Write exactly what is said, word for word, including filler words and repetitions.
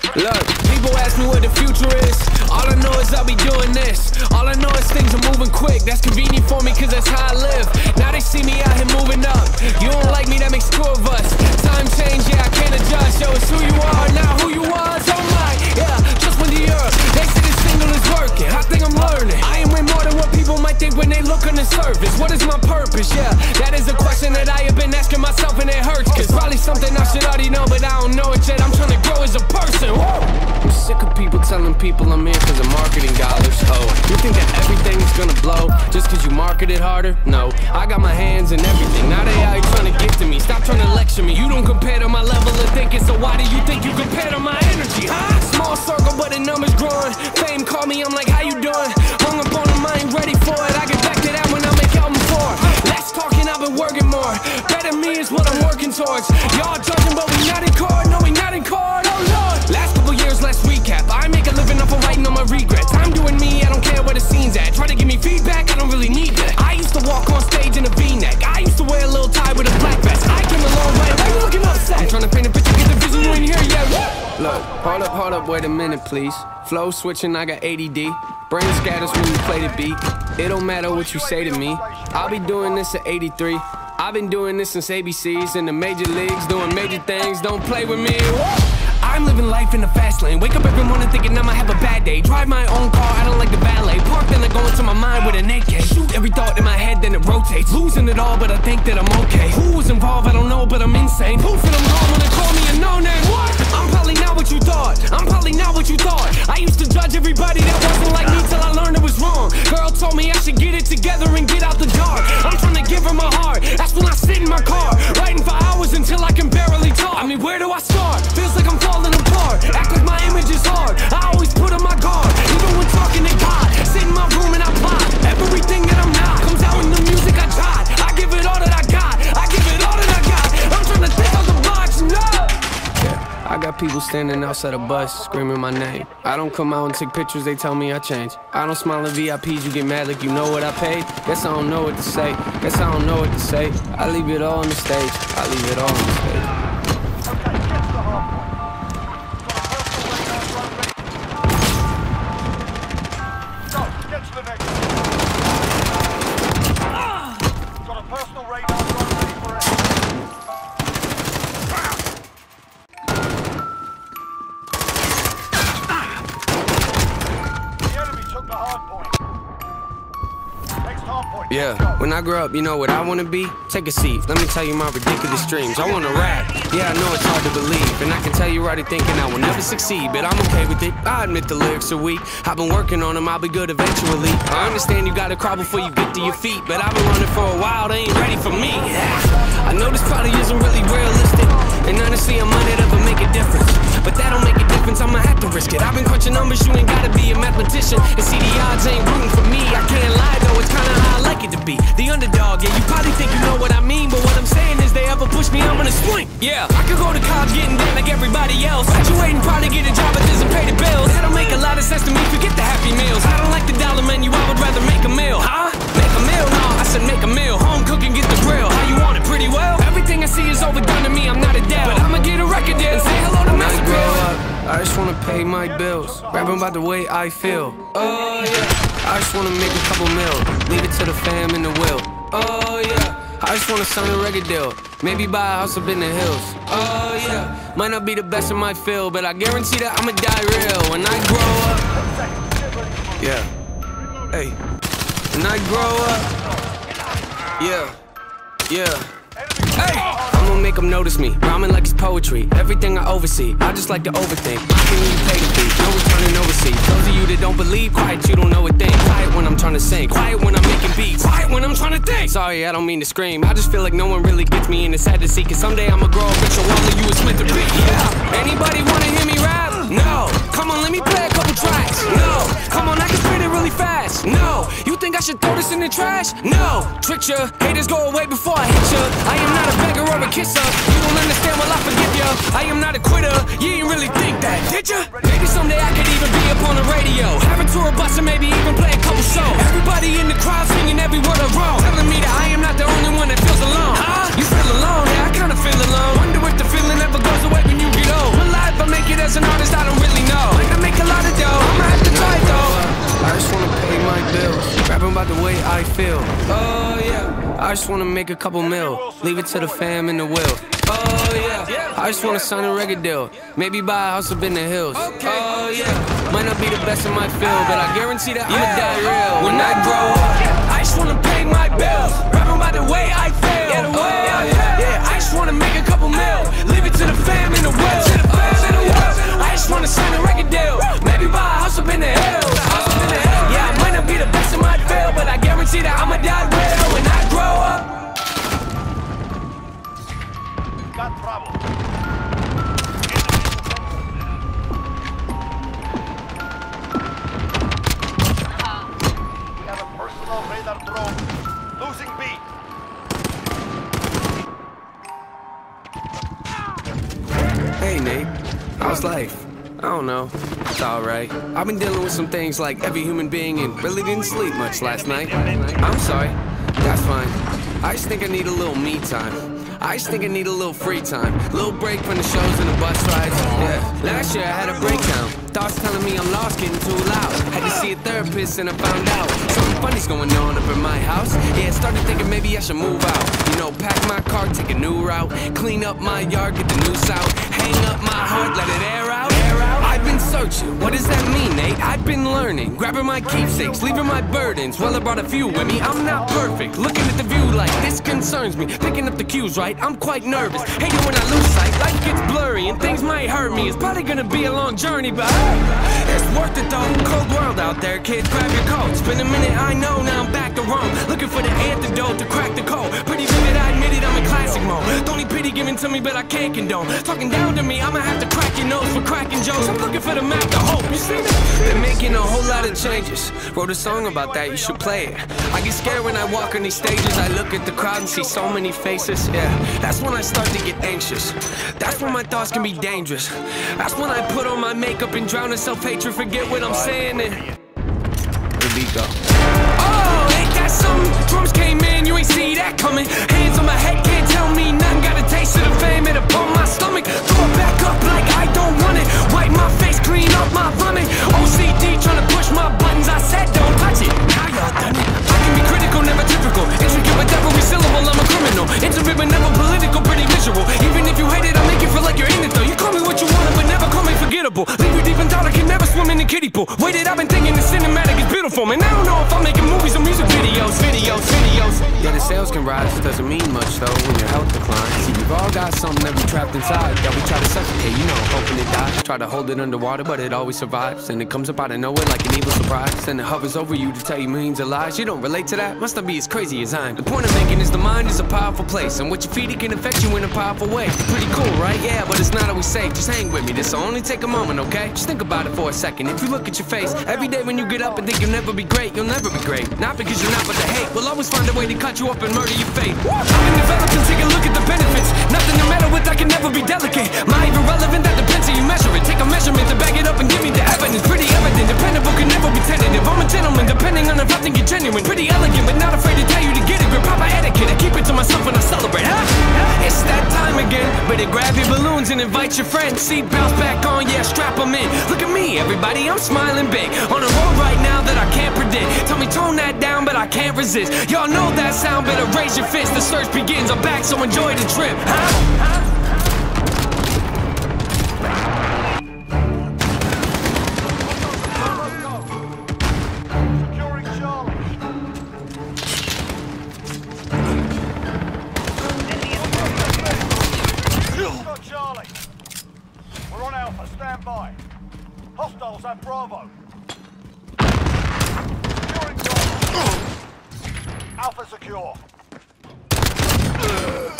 Look, people ask me what the future is. All I know is I'll be doing this. All I know is things are moving quick. That's convenient for me cause that's how I live. Now they see me out here moving up. You don't like me, that makes two of us. Time change, yeah, I can't adjust. Yo, it's who you are, not who you was. Oh my, yeah, just when the earth. They say this single is working, I think I'm learning. I am way more than what people might think when they look on the surface. What is my purpose? Yeah, that is a question that I have been asking myself and it hurts. Cause probably something I should already know, but I don't know it yet. I'm trying to grow as a person. Whoa. I'm sick of people telling people I'm here cause of marketing dollars. Oh, you think that everything's gonna blow just cause you market it harder? No, I got my hands in everything. Now they out here trying to get to me. Stop trying to lecture me. You don't compare to my level of thinking, so why do you think you compare to my energy, huh? Small circle but the numbers growing. Fame call me, I'm like, how you doing? Hung up on them, I ain't ready for it. I get back to that when I make album four. Less talking, I've been working more. Better me is what I'm working towards. Y'all judging but we not in court. No, we not in court, oh Lord. Last couple years, let's recap. I make a living off of writing on my regrets. I'm doing me, I don't care where the scene's at. Try to give me feedback, I don't really need that. I used to walk on stage in a V-neck. I used to wear a little tie with a black vest. I came a long way, why you looking upset? I'm trying to paint a picture, get the vision, you ain't here yet. Look, hold up, hold up, wait a minute please. Flow switching, I got A D D. Brain scatters when you play the beat. It don't matter what you say to me. I'll be doing this at eighty-three. I've been doing this since A B Cs in the major leagues, doing major things, don't play with me. I'm living life in the fast lane. Wake up every morning thinking I might have a bad day. Drive my own car, I don't like the valet. Park, then I go into my mind with an A K. Shoot every thought in my head, then it rotates. Losing it all, but I think that I'm okay. Who was involved, I don't know, but I'm insane. Poof, and I'm gone when they call me a no-name. What? I'm probably not what you thought. I'm probably not what you thought. I used to judge everybody that wasn't like me till I learned it was wrong. Girl told me I should get it together and get out the dark. I'm trying to give her my heart. That's when I sit in my car, writing for hours until I can barely talk. I mean, where do I start? Feels like I'm falling apart. Act like my image is hard. I always put on my guard, even when talking to God. Sit in my room and I plot everything that I'm not. Comes out in the music I tried. I give it all that I got. I give it all that I got. I'm trying to think of the box, no. Yeah, I got people standing outside a bus screaming my name. I don't come out and take pictures, they tell me I changed. I don't smile at V I Ps, you get mad like you know what I paid. Guess I don't know what to say. Guess I don't know what to say. I leave it all on the stage. I leave it all on the stage. Yeah, when I grow up, you know what I wanna be? Take a seat, let me tell you my ridiculous dreams. I wanna rap, yeah, I know it's hard to believe. And I can tell you're already thinking I will never succeed, but I'm okay with it, I admit the lyrics are weak. I've been working on them, I'll be good eventually. I understand you gotta crawl before you get to your feet, but I've been running for a while, they ain't ready for me. Yeah. I know this probably isn't really realistic, and honestly I might not ever make a difference. But that don't make a difference, I'ma have to risk it. I've been crunching numbers, you ain't gotta be a mathematician. And see the odds ain't rooting for me, I can't lie though, it's kinda how I like it to be. The underdog, yeah, you probably think you know what I mean, but what I'm saying is they ever push me, I'm gonna swing. Yeah, I could go to college getting down like everybody else. Graduating, probably get a job that doesn't pay the bills. That don't make a lot of sense to me, forget the happy meals. I don't like the dollar menu, I would rather make a meal. Huh? Make a meal? No, I said make a meal. Home cooking, get the grill. How you want it? Pretty well? Everything I see is overdone to me, I'm not a dad, but I'ma get a record deal and say hello to Master Grill. I just wanna pay my bills, rapping about the way I feel. Oh yeah, I just wanna make a couple mil, leave it to the fam in the will. Oh yeah, I just wanna sign a record deal, maybe buy a house up in the hills. Oh yeah, might not be the best in my field, but I guarantee that I'ma die real when I grow up. Yeah, hey, when I grow up. Yeah, yeah. Hey, I'm gonna make them notice me, rhyming like it's poetry. Everything I oversee, I just like to overthink. I can you pay the fee, no returning overseas. Those of you that don't believe, quiet, you don't know a thing. Quiet when I'm trying to sing, quiet when I'm making beats, quiet when I'm trying to think. Sorry, I don't mean to scream, I just feel like no one really gets me, and it's sad to see. Cause someday I'ma grow up and show all of you a Smith to beat. Yeah, anybody wanna hear me rap? No, come on, let me play a couple tracks. No, come on, I can spit it really fast. No, you think I should throw this in the trash? No, trick ya, haters go away before I hit ya. I am not a beggar or a kisser, you won't understand while I forgive ya. I am not a quitter, you ain't really think that, did ya? Maybe someday I could even be up on the radio, have a tour bus and maybe even play a couple shows. Everybody in the crowd singing every word I wrote, telling me that I am not the only one that feels alone. Huh? You feel alone? Yeah, I kinda feel alone. Wonder if the feeling ever goes away when you get old. My life, I make it as an artist, I don't really just wanna make a couple mil, leave it to the fam in the will. Oh yeah, I just wanna sign a record deal, maybe buy a house up in the hills. Oh yeah, might not be the best in my field, but I guarantee that I'ma die real. When I grow up, I just wanna pay my bills, rapping about the way I feel. Oh yeah, yeah, I just wanna make a couple mil, leave it to the fam in the will. I just wanna sign a record deal, maybe buy a house up in the hills. Yeah, I might not be the best in my field, but I guarantee that I'ma die real when I grow up. Got trouble. We have a personal radar drone. Losing B. Hey Nate, how's life? I don't know, it's alright. I've been dealing with some things like every human being and really didn't sleep much last night. I'm sorry, that's fine. I just think I need a little me time. I just think I need a little free time. Little break from the shows and the bus rides. Yeah, last year I had a breakdown. Thoughts telling me I'm lost, getting too loud. Had to see a therapist and I found out something funny's going on up in my house. Yeah, I started thinking maybe I should move out. You know, pack my car, take a new route. Clean up my yard, get the noose out. Hang up my heart, let it air out. I've been searching, what does that mean, Nate? I've been learning, grabbing my keepsakes, leaving my burdens. Well, I brought a few with me, I'm not perfect. Looking at the view like this concerns me. Picking up the cues right, I'm quite nervous. Hating when I lose sight, life gets blurry and things might hurt me. It's probably gonna be a long journey, but hey, it's worth it though. Cold world out there, kids, grab your coats. Been a minute, I know, now I'm back to Rome. Looking for the antidote to crack the code. Pretty vivid, I admit it, I'm in classic mode. Don't need pity given to me, but I can't condone. Talking down to me, I'ma have to crack your nose for cracking jokes. I'm looking for the map to hope, you see that? Been making a whole lot of changes. Wrote a song about that, you should play it. I get scared when I walk on these stages. I look at the crowd and see so many faces. Yeah, that's when I start to get anxious. That's when my thoughts can be dangerous. That's when I put on my makeup and drown in self-hatred. Forget what I'm saying and here we go. Oh, ain't that something? Drums came in, you ain't see that coming. Hands on my head, can't tell me nothing. Got a taste of the fame, it upon my stomach. Throw it back up like I don't want it. Wipe my face, clean up my vomit. O C D trying to push my buttons. I said don't touch it. How y'all done it? I can be critical, never typical. Intricate with every syllable, I'm a criminal. Intimate but never political, pretty miserable. Even if you hate it, I'll make you feel like you're in it though. You call me what you want, but never call me forgettable. Leave you deep in thought, I can never swim in the kiddie pool. Waited, I've been thinking the cinematic is beautiful. Man, I don't know if I'm making movies or music videos, videos, videos. Yeah, the sales can rise, doesn't mean much though when your health declines. See, we've all got something that we trapped inside that we try to suffocate, you know, hoping it dies. Try to hold it underwater, but it always survives. And it comes up out of nowhere like an evil surprise. Then it hovers over you to tell you millions of lies. You don't relate to that? Must not be as crazy as I am. The point I'm making is the mind is a powerful place, and what you feed it can affect you in a powerful way. Pretty cool, right? Yeah, but it's not always safe. Just hang with me, this'll only take a moment, okay? Just think about it for a second. If you look at your face, every day when you get up and think you'll never be great, you'll never be great. Not because you're not, but the hate will always find a way to cut you up and murder your fate. I've been developing, take a look at the benefits. Nothing to meddle with, I can never be delicate. Not even relevant, that depends how you measure it. Take a measurement to back it up and give me the evidence. Pretty evident, dependable, can never be tentative. I'm a gentleman, depending on if I think you're genuine. Pretty elegant, but not afraid to tell you to get it. Grip proper etiquette, I keep it to myself when I celebrate, huh? It's that time again, better grab your balloons and invite your friends. Seat belts back on, yeah, strap them in. Look at me, everybody, I'm smiling big. On a road right now that I can't predict. Tell me tone that down, but I can't resist. Y'all know that sound, better raise your fist. The search begins, I'm back, so enjoy the trip, huh? huh? Charlie. We're on Alpha, stand by. Hostiles at Bravo. Securing Charlie. Alpha secure.